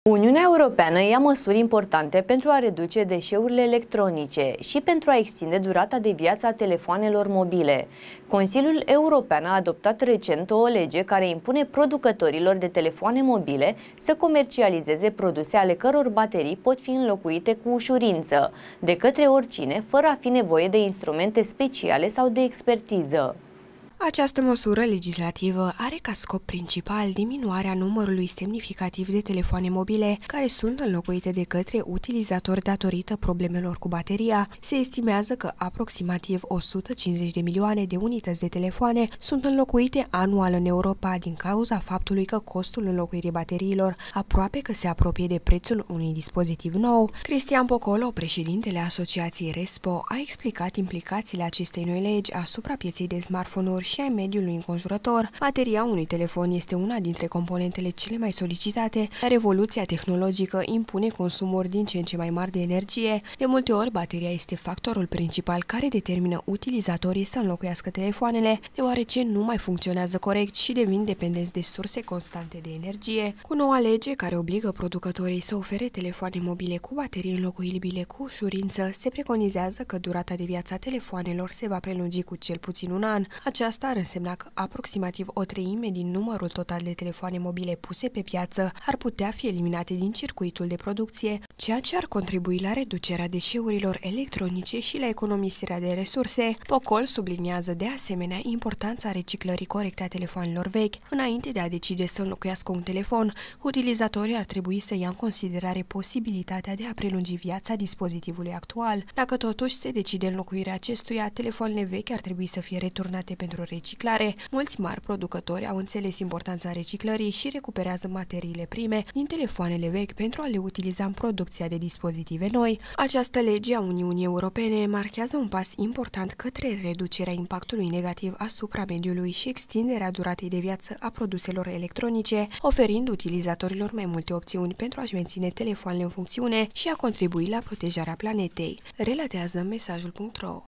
Uniunea Europeană ia măsuri importante pentru a reduce deșeurile electronice și pentru a extinde durata de viață a telefoanelor mobile. Consiliul European a adoptat recent o lege care impune producătorilor de telefoane mobile să comercializeze produse ale căror baterii pot fi înlocuite cu ușurință, de către oricine, fără a fi nevoie de instrumente speciale sau de expertiză. Această măsură legislativă are ca scop principal diminuarea numărului semnificativ de telefoane mobile care sunt înlocuite de către utilizatori datorită problemelor cu bateria. Se estimează că aproximativ 150 de milioane de unități de telefoane sunt înlocuite anual în Europa din cauza faptului că costul înlocuirii bateriilor aproape că se apropie de prețul unui dispozitiv nou. Cristian Pocolo, președintele Asociației RESPO, a explicat implicațiile acestei noi legi asupra pieței de smartphone-uri și a mediului înconjurător. Bateria unui telefon este una dintre componentele cele mai solicitate. Revoluția tehnologică impune consumuri din ce în ce mai mari de energie. De multe ori, bateria este factorul principal care determină utilizatorii să înlocuiască telefoanele, deoarece nu mai funcționează corect și devin dependenți de surse constante de energie. Cu noua lege care obligă producătorii să ofere telefoane mobile cu baterii înlocuibile cu ușurință, se preconizează că durata de viață a telefoanelor se va prelungi cu cel puțin un an. Aceasta ar însemna că aproximativ o treime din numărul total de telefoane mobile puse pe piață ar putea fi eliminate din circuitul de producție, ceea ce ar contribui la reducerea deșeurilor electronice și la economisirea de resurse. Pocol subliniază de asemenea importanța reciclării corecte a telefoanelor vechi. Înainte de a decide să înlocuiască un telefon, utilizatorii ar trebui să ia în considerare posibilitatea de a prelungi viața dispozitivului actual. Dacă totuși se decide înlocuirea acestuia, telefoanele vechi ar trebui să fie returnate pentru reciclare. Mulți mari producători au înțeles importanța reciclării și recuperează materiile prime din telefoanele vechi pentru a le utiliza în producția de dispozitive noi. Această lege a Uniunii Europene marchează un pas important către reducerea impactului negativ asupra mediului și extinderea duratei de viață a produselor electronice, oferind utilizatorilor mai multe opțiuni pentru a-și menține telefoanele în funcțiune și a contribui la protejarea planetei, relatează mesajul.ro.